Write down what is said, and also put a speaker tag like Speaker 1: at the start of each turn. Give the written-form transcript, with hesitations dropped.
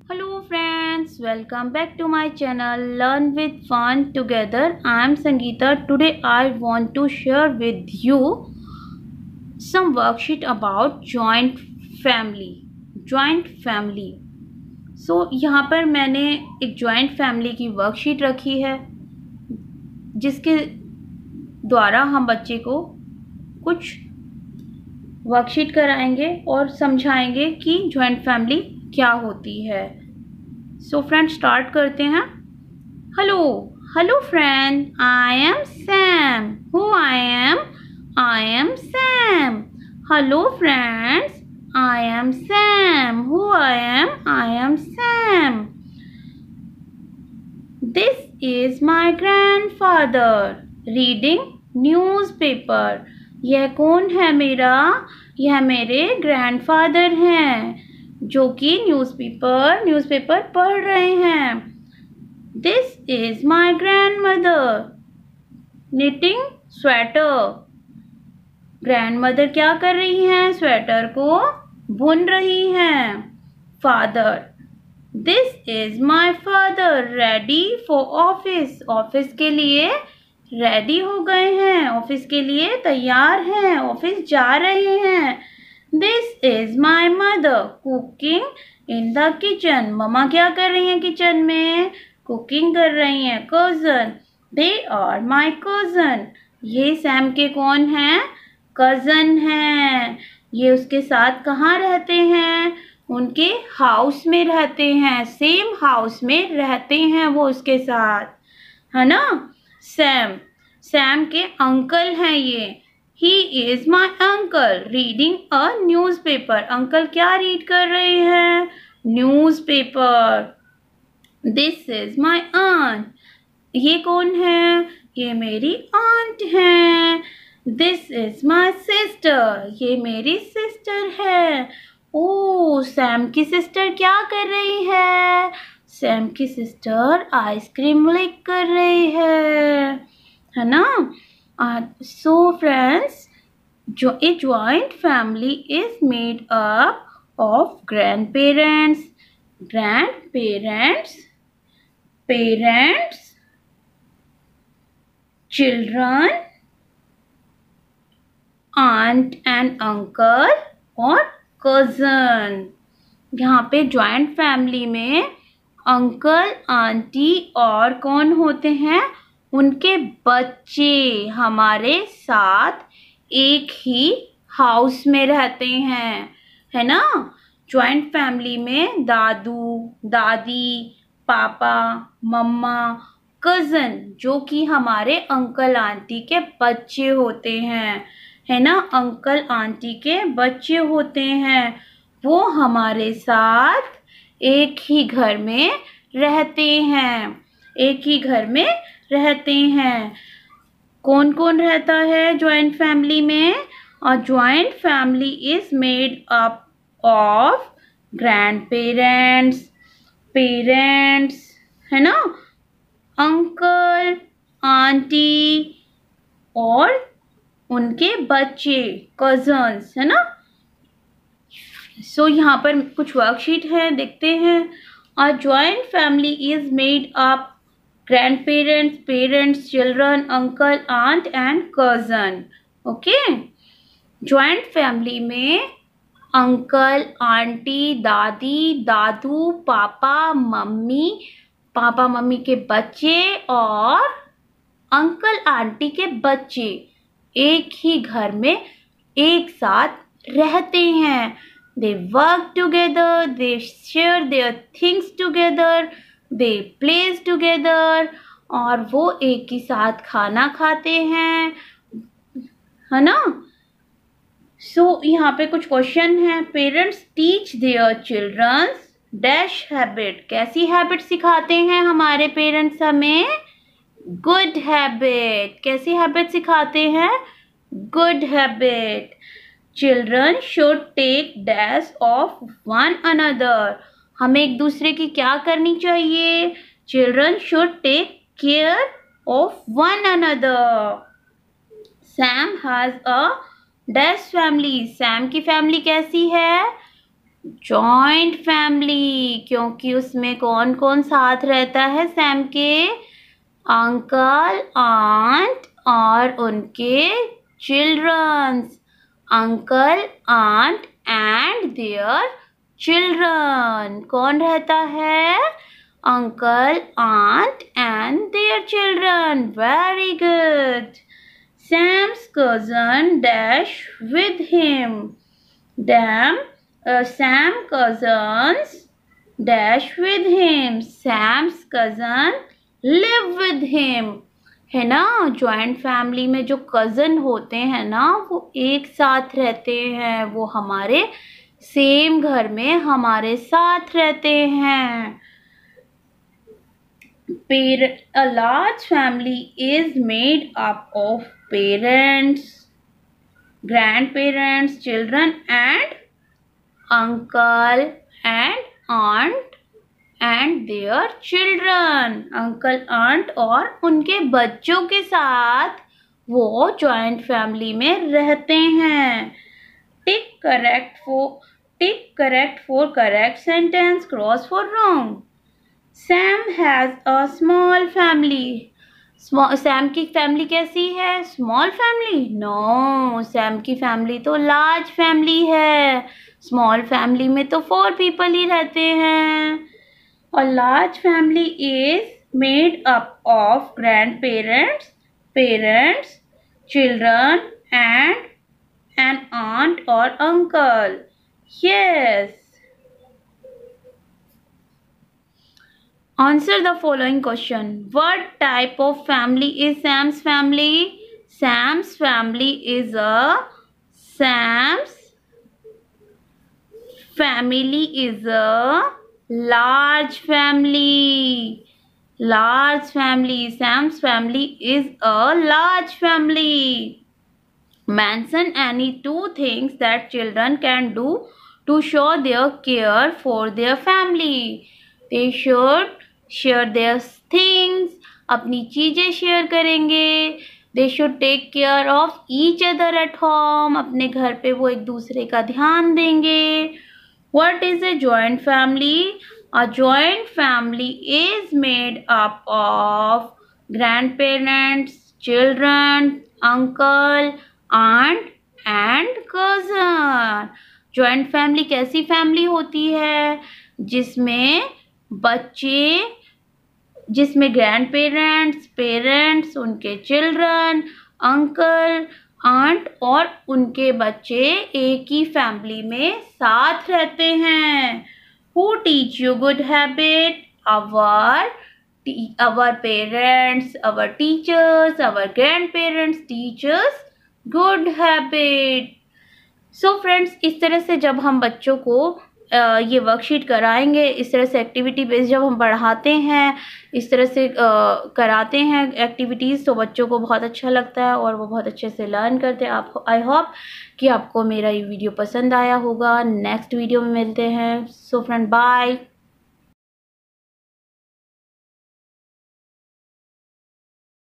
Speaker 1: Hello friends, welcome back to my channel Learn with Fun Together. I am Sangeeta. Today I want to share with you some worksheet about joint family. Joint family. So यहाँ पर मैंने एक joint family की worksheet रखी है जिसके द्वारा हम बच्चे को कुछ वर्कशीट कराएंगे और समझाएंगे कि जॉइंट फैमिली क्या होती है। सो फ्रेंड स्टार्ट करते हैं। Hello friend, I am Sam. Who I am Sam. Hello friends, I am Sam. Who I am Sam. This is my grandfather reading newspaper. यह कौन है मेरा? यह मेरे ग्रैंडफादर हैं जो कि न्यूज़पेपर पढ़ रहे हैं। This is my grandmother knitting sweater. Grandmother क्या कर रही हैं? स्वेटर को बुन रही हैं। Father, this is my father ready for office. Office के लिए रेडी हो गए हैं, ऑफिस के लिए तैयार हैं, ऑफिस जा रहे हैं। This is my mother cooking in the kitchen. मम्मा क्या कर रही हैं किचन में? कुकिंग कर रही हैं। Cousin, they are my cousin. ये सैम के कौन हैं? कज़न हैं। ये उसके साथ कहाँ रहते हैं? उनके हाउस में रहते हैं, सेम हाउस में रहते हैं वो उसके साथ, है ना। सैम के अंकल हैं ये। He is my uncle reading a newspaper. Uncle क्या रीड कर रहे हैं? Newspaper. This is my aunt. ये कौन है? ये मेरी आंट है। This is my sister. ये मेरी सिस्टर है। ओ, सैम की सिस्टर क्या कर रही है? सैम की सिस्टर आइसक्रीम लिक कर रही है ना। So friends, a joint family is made up of grandparents, parents, children, aunt and uncle और cousin। यहाँ पे joint family में अंकल, आंटी और कौन होते हैं? उनके बच्चे हमारे साथ एक ही हाउस में रहते हैं, है ना। जॉइंट फैमिली में दादू, दादी, पापा, मम्मा, कज़न जो कि हमारे अंकल आंटी के बच्चे होते हैं, है ना। अंकल आंटी के बच्चे होते हैं, वो हमारे साथ एक ही घर में रहते हैं, एक ही घर में रहते हैं। कौन कौन रहता है जॉइंट फैमिली में? और joint family is made up of grand parents, है ना, अंकल, आंटी और उनके बच्चे, कजन्स, है ना। सो यहाँ पर कुछ वर्कशीट है, देखते हैं। A joint family is made up grandparents, parents, children, uncle, aunt and cousin. Okay? Joint family में अंकल, आंटी, दादी, दादू, पापा, मम्मी के बच्चे और अंकल आंटी के बच्चे एक ही घर में एक साथ रहते हैं। They work together, they share their things together, they plays together और वो एक ही साथ खाना खाते हैं, है ना। सो यहाँ पे कुछ क्वेश्चन है। Parents teach their childrens dash habit. कैसी हैबिट सिखाते हैं हमारे पेरेंट्स हमें? Good habit. कैसी हैबिट सिखाते हैं? Good habit. Children should take dash of one another. हमें एक दूसरे की क्या करनी चाहिए? Children should take care of one another. Sam has a dash family. Sam की फैमिली कैसी है? जॉइंट फैमिली, क्योंकि उसमें कौन कौन साथ रहता है सैम के? अंकल, आंट और उनके childrens. Uncle, aunt and their children. कौन रहता है? Uncle, aunt and their children. Very good. Sam's cousin dash with him. Sam cousins dash with him. Sam's cousin live with him. है ना, joint family में जो cousin होते हैं ना वो एक साथ रहते हैं, वो हमारे सेम घर में हमारे साथ रहते हैं। A large family is made up of parents, grandparents, children and uncle and aunt and their children. Uncle, aunt और उनके बच्चों के साथ वो जॉइंट फैमिली में रहते हैं। Tick correct for correct sentence, cross for wrong. Sam has a small family. Sam की फैमिली कैसी है? Small family? नो, सैम की फैमिली तो लार्ज फैमिली है। स्मॉल फैमिली में तो 4 पीपल ही रहते हैं। और large family is made up of grand parents, parents, children and an aunt और uncle. Yes. Answer the following question. What type of family is Sam's family? Sam's family is a large family. Large family. Sam's family is a large family. Mention any 2 things that children can do to show their care for their family. They should share their things. अपनी चीजें share करेंगे। They should take care of each other at home. अपने घर पे वो एक दूसरे का ध्यान देंगे। What is a joint family? A joint family is made up of grandparents, children, uncle, aunt and cousin. Joint family कैसी फैमिली होती है? जिसमें ग्रैंड पेरेंट्स, पेरेंट्स, उनके चिल्ड्रन, अंकल, आंट और उनके बच्चे एक ही फैमिली में साथ रहते हैं। Who teach you good habit? Our parents, our teachers, our grandparents teach us good habit. So friends, इस तरह से जब हम बच्चों को ये वर्कशीट कराएंगे, इस तरह से एक्टिविटी बेस्ड जब हम पढ़ाते हैं, इस तरह से कराते हैं एक्टिविटीज़, तो बच्चों को बहुत अच्छा लगता है और वो बहुत अच्छे से लर्न करते हैं। आई होप कि आपको मेरा ये वीडियो पसंद आया होगा। नेक्स्ट वीडियो में मिलते हैं। So friend, bye.